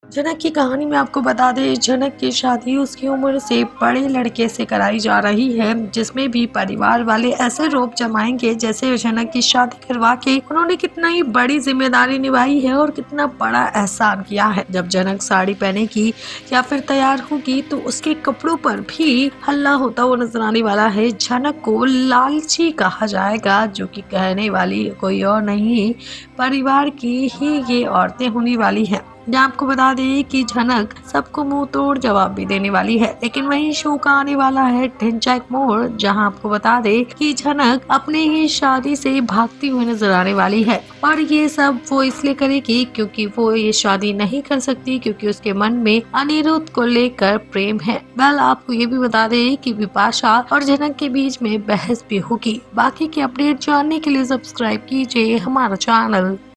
जनक की कहानी में आपको बता दें, जनक की शादी उसकी उम्र से बड़े लड़के से कराई जा रही है, जिसमें भी परिवार वाले ऐसे रोप जमाएंगे जैसे जनक की शादी करवा के उन्होंने कितना ही बड़ी जिम्मेदारी निभाई है और कितना बड़ा एहसान किया है। जब जनक साड़ी पहनेगी या फिर तैयार होगी तो उसके कपड़ों पर भी हल्ला होता हुआ नजर आने वाला है। जनक को लालची कहा जाएगा, जो कि कहने वाली कोई और नहीं, परिवार की ही ये औरतें होने वाली हैं। जहाँ आपको बता दें कि झनक सबको मुंह तोड़ जवाब भी देने वाली है, लेकिन वही शो का आने वाला है ढिंचा एक मोड़, जहाँ आपको बता दें कि झनक अपने ही शादी से भागती हुई नजर आने वाली है। और ये सब वो इसलिए करेगी क्योंकि वो ये शादी नहीं कर सकती, क्योंकि उसके मन में अनिरुद्ध को लेकर प्रेम है। वेल, आपको ये भी बता दें कि बिपाशा और झनक के बीच में बहस भी होगी। बाकी की अपडेट जानने के लिए सब्सक्राइब कीजिए हमारा चैनल।